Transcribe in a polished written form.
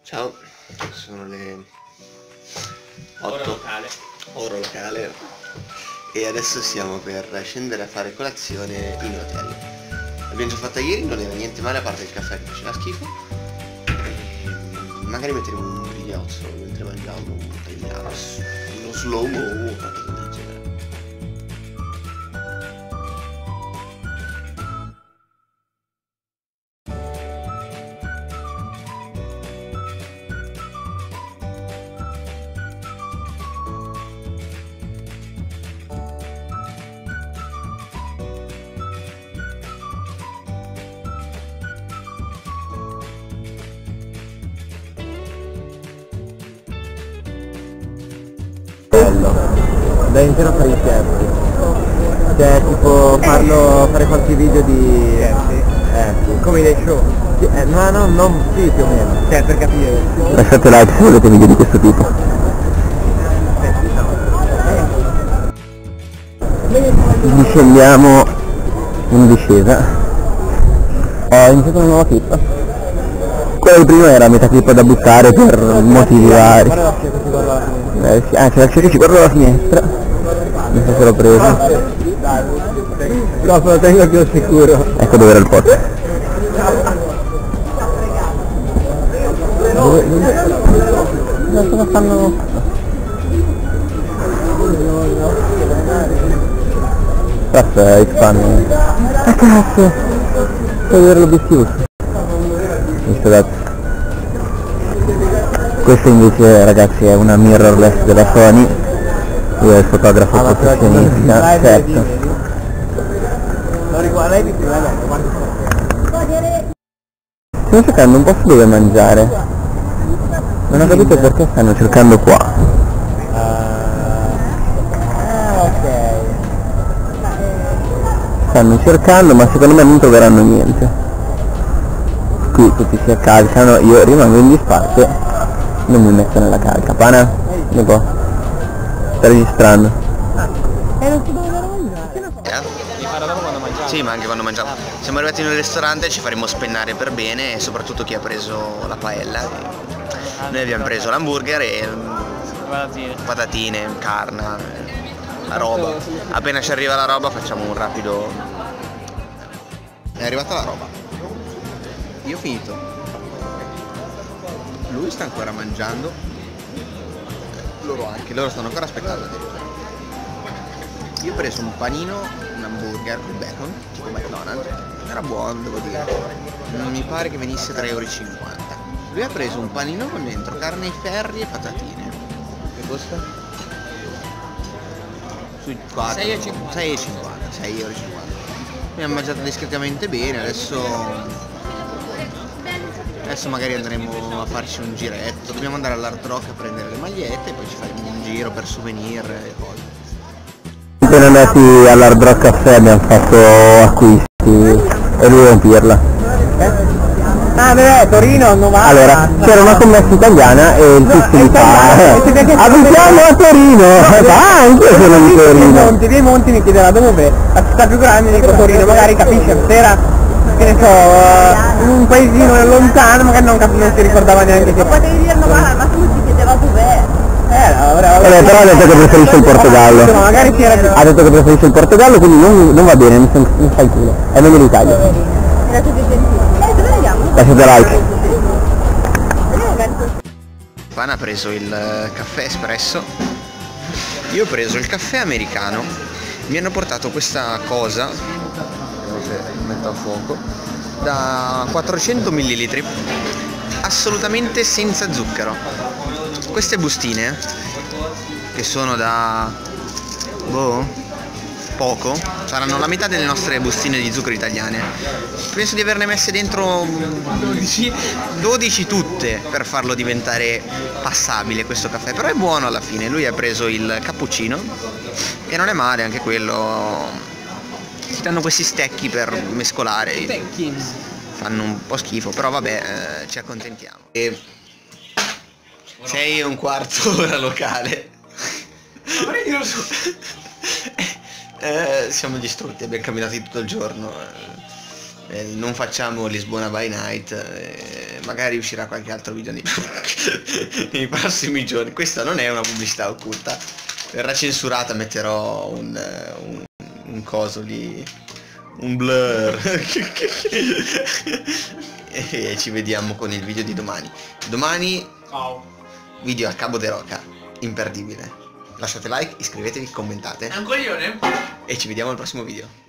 Ciao, sono le Ora 8, locale. ora locale, e adesso stiamo per scendere a fare colazione in hotel. L'abbiamo già fatta ieri, non era niente male a parte il caffè che faceva schifo. Magari metteremo un videozzo mentre mangiamo un tagliato, uno slow-mo o qualcosa del genere. Bello, da intero fare i scherzi. Cioè tipo fare qualche video di... sì. Come dei show? Sì, no, non sì più o meno. Cioè per capire. Lasciate like se volete video di questo tipo. Discendiamo in discesa. Ho iniziato una nuova clip. Quella di prima era metà clip da buttare per motivi vari. C'è l'occhio che ci guarda alla finestra. Non so se l'ho preso. No, lo tengo più al sicuro. Ecco dove era il posto. Cosa fanno? Forse expand. Ah cazzo! Devo vedere l'obiettivo. Visto cazzo. Questa invece ragazzi è una mirrorless della Sony. Io è il fotografo professionista, certo. Stiamo cercando un posto dove mangiare. Non ho capito perché stanno cercando qua. Ok. Stanno cercando ma secondo me non troveranno niente. Qui tutti si accalcano, io rimango in disparte, non mi metto nella calca. Pana? Nico? Sta registrando. Mi farà dopo quando mangiamo. Sì, ma anche quando mangiamo. Siamo arrivati nel ristorante, ci faremo spennare per bene, e soprattutto chi ha preso la paella. Noi abbiamo preso l'hamburger e patatine, carne, la roba. Appena ci arriva la roba facciamo un rapido. È arrivata la roba. Io ho finito. Lui sta ancora mangiando. Loro anche, loro stanno ancora aspettando addirittura. Io ho preso un panino, un hamburger con bacon, tipo McDonald's. Era buono, devo dire. Non mi pare che venisse 3,50 €. Lui ha preso un panino con dentro carne ai ferri e patatine. Che costa? Sui 4. 6,50 €. 6,50 €. Abbiamo mangiato discretamente bene, adesso magari andremo a farci un giretto. Dobbiamo andare all'Hard Rock a prendere le magliette e poi ci faremo un giro per souvenir e cose. Appena andati all'Hard Rock Caffè abbiamo fatto acquisti e lui è un pirla. Ah beh, Torino non va. Allora, c'era una commessa italiana e il tizio mi fa abitiamo a Torino! Anche se non di Torino! Dei Monti mi chiedeva dove? La città più grande, dico Torino, magari capisce, era che ne so, in un paesino lontano, magari non si ricordava neanche che. Potevi dirlo, ma al massimo ci chiedeva dov'è. Però ha detto che preferisce il Portogallo. Magari si era... Ha detto che preferisce il Portogallo, quindi non va bene, mi fa il culo. È meglio l'Italia. Era tutti gentili. Dove andiamo? Lasciate like. Fan ha preso il caffè espresso. Io ho preso il caffè americano. Mi hanno portato questa cosa, vediamo se metto a fuoco, da 400 ml, assolutamente senza zucchero. Queste bustine, che sono da poco, saranno la metà delle nostre bustine di zucchero italiane. Penso di averne messe dentro 12 tutte per farlo diventare passabile questo caffè, però è buono alla fine. Lui ha preso il cappuccino, che non è male anche quello. Ti danno questi stecchi per mescolare, fanno un po' schifo, però vabbè, ci accontentiamo. E 6:15 ora locale. Siamo distrutti, abbiamo camminato tutto il giorno. non facciamo Lisbona by Night, magari uscirà qualche altro video nei prossimi giorni. Questa non è una pubblicità occulta, verrà censurata, metterò un coso lì, un blur. E ci vediamo con il video di domani. Domani video a Cabo de Roca, imperdibile. Lasciate like, iscrivetevi, commentate. È un coglione? E ci vediamo al prossimo video.